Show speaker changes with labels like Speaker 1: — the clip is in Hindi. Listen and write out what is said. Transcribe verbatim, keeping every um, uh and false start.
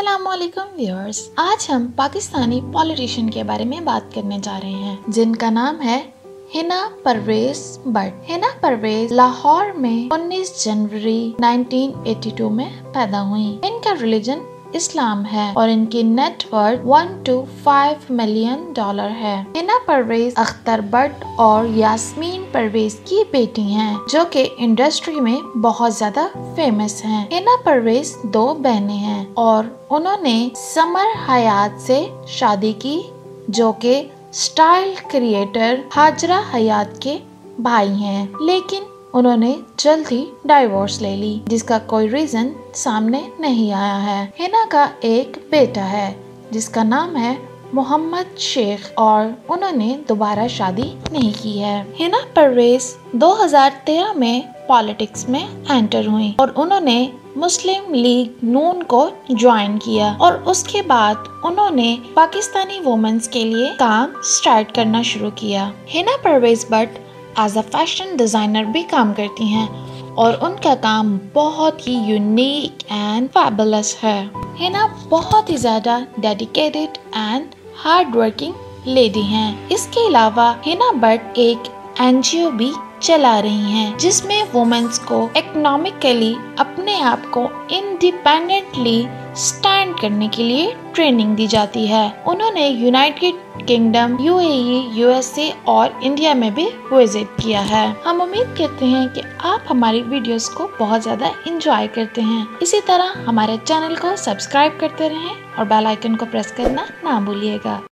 Speaker 1: अस्सलामुअलैकुम व्यूअर्स, आज हम पाकिस्तानी पॉलिटिशियन के बारे में बात करने जा रहे हैं जिनका नाम है हिना परवेज भट्ट। हिना परवेज लाहौर में उन्नीस जनवरी उन्नीस सौ बयासी में पैदा हुई। इनका रिलीजन इस्लाम है और इनकी net worth one two five million dollar है। हिना परवेज अख्तर भट्ट और यास्मीन परवेज की बेटी हैं, जो कि इंडस्ट्री में बहुत ज्यादा फेमस हैं। हिना परवेज दो बहनें हैं और उन्होंने समर हयात से शादी की, जो कि स्टाइल क्रिएटर हाजरा हयात के भाई हैं, लेकिन उन्होंने जल्द ही डाइवोर्स ले ली, जिसका कोई रीजन सामने नहीं आया है। हिना का एक बेटा है जिसका नाम है मोहम्मद शेख और उन्होंने दोबारा शादी नहीं की है। हिना परवेज दो हज़ार तेरह में पॉलिटिक्स में एंटर हुई और उन्होंने मुस्लिम लीग नून को ज्वाइन किया और उसके बाद उन्होंने पाकिस्तानी वुमेन्स के लिए काम स्टार्ट करना शुरू किया। Hina Parvez Bhatt as a fashion designer भी काम करती हैं और उनका काम बहुत ही यूनिक एंड फैबुलस है। हिना बहुत ही ज्यादा dedicated and hard working lady हैं। इसके अलावा हिना भट्ट एक एनजीओ भी चला रही हैं, जिसमें वुमेन्स को इकोनॉमिकली अपने आप को इंडिपेंडेंटली स्टैंड करने के लिए ट्रेनिंग दी जाती है। उन्होंने यूनाइटेड किंगडम, यूएई, यूएसए और इंडिया में भी विजिट किया है। हम उम्मीद करते हैं कि आप हमारी वीडियोस को बहुत ज्यादा एंजॉय करते हैं। इसी तरह हमारे चैनल को सब्सक्राइब करते रहें और बेल आइकन को प्रेस करना ना भूलिएगा।